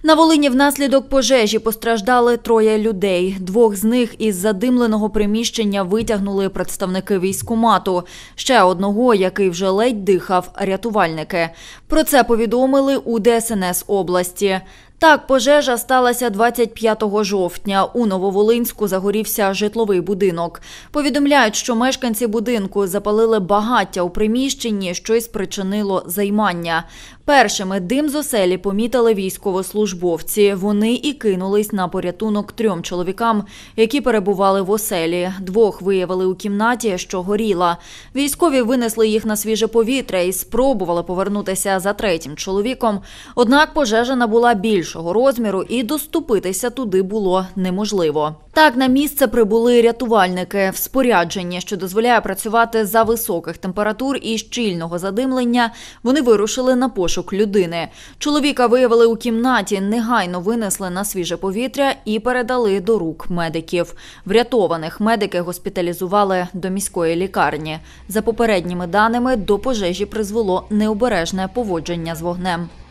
На Волині внаслідок пожежі постраждали 3 людей. 2 з них із задимленого приміщення витягнули представники військкомату. Ще одного, який вже ледь дихав, рятувальники. Про це повідомили у ДСНС області. Так, пожежа сталася 25 жовтня. У Нововолинську загорівся житловий будинок. Повідомляють, що мешканці будинку запалили багаття у приміщенні, що й спричинило займання. Першими дим з оселі помітили військовослужбовці. Вони і кинулись на порятунок 3 чоловікам, які перебували в оселі. 2 виявили у кімнаті, що горіла. Військові винесли їх на свіже повітря і спробували повернутися за 3-м чоловіком. Однак пожежа набула більшого розміру і доступитися туди було неможливо. Так, на місце прибули рятувальники. В спорядженні, що дозволяє працювати за високих температур і щільного задимлення, вони вирушили на пошук людини. Чоловіка виявили у кімнаті, негайно винесли на свіже повітря і передали до рук медиків. Врятованих медики госпіталізували до міської лікарні. За попередніми даними, до пожежі призвело необережне поводження з вогнем.